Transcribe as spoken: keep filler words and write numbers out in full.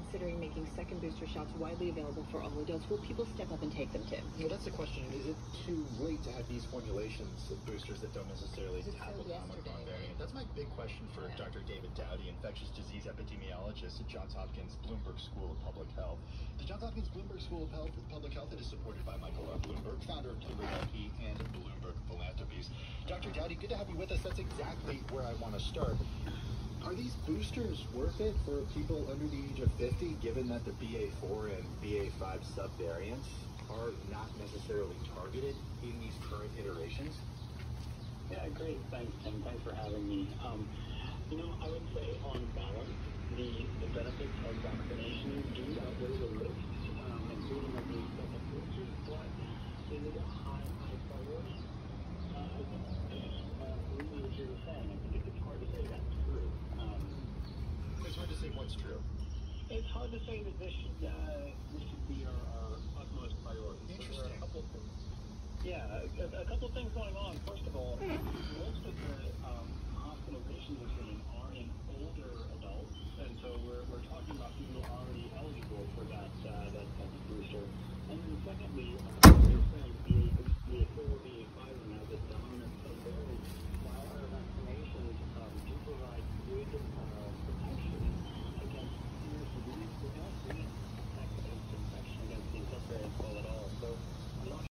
considering making second booster shots widely available for all adults. Will people step up and take them too? Well, that's the question. Is it too late to have these formulations of boosters that don't necessarily have the Omicron variant? That's my big question for yeah. Doctor David Dowdy, infectious disease epidemiologist at Johns Hopkins Bloomberg School of Public Health. The Johns Hopkins Bloomberg School of Health, Public Health that is supported by Michael R. Bloomberg, founder of Bloomberg L P and Bloomberg Philanthropies. Doctor Dowdy, good to have you with us. That's exactly where I want to start. Are these boosters worth it for people under the age of fifty, given that the B A four and B A five subvariants are not necessarily targeted in these current iterations? Yeah, great. Thanks, Tim. Thanks for having me. Um, you know, I would say on balance, the, the benefits of vaccination do outweigh the risks, um, including of the second boosters, but is it a high, high priority? Uh, I think, uh, really what you're saying, I think it's hard to say that's true. Um, it's hard to say what's true. It's hard to say that this should, uh, this should be our, our utmost priority. Interesting. So there are a couple of things. Yeah, a, a couple of things going on. First of all, most of the um,